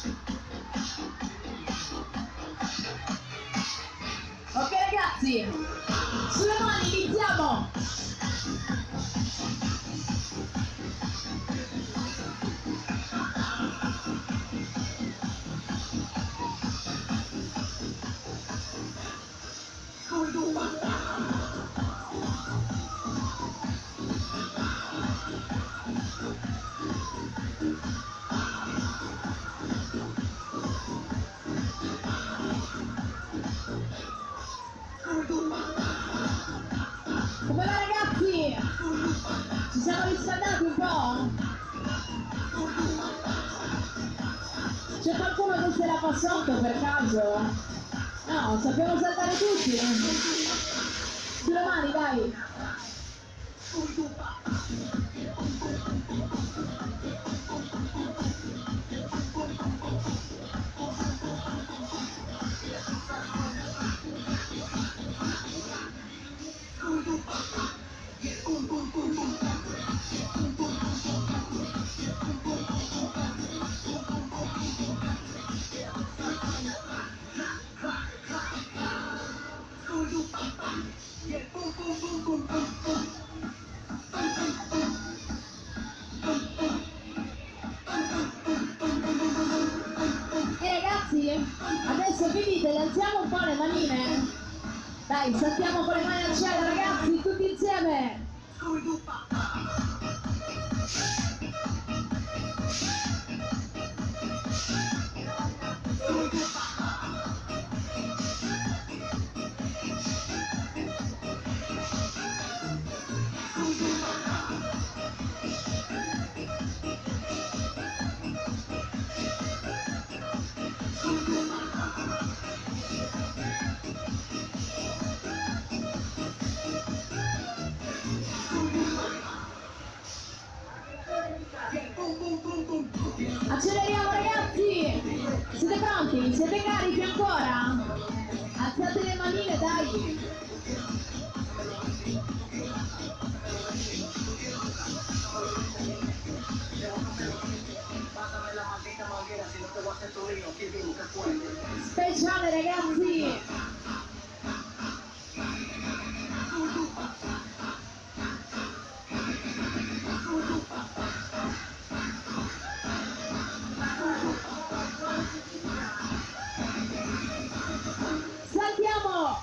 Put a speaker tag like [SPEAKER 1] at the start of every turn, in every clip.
[SPEAKER 1] Ok ragazzi, sulle mani iniziamo! Come va ragazzi? Ci siamo riscaldati un po'? C'è qualcuno che se la fa sotto per caso? No, sappiamo saltare tutti! Sulle mani dai! E ragazzi, adesso finite, alziamo un po' le manine. Dai, saltiamo con le mani al cielo ragazzi, tutti insieme. Acceleriamo ragazzi! Siete pronti? Siete carichi ancora? Alzate le manine dai! Speciale ragazzi! Saltiamo!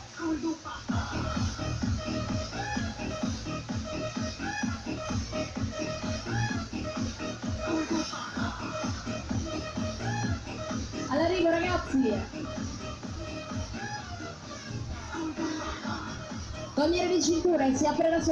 [SPEAKER 1] All'arrivo ragazzi! Togliere di cintura e si apre la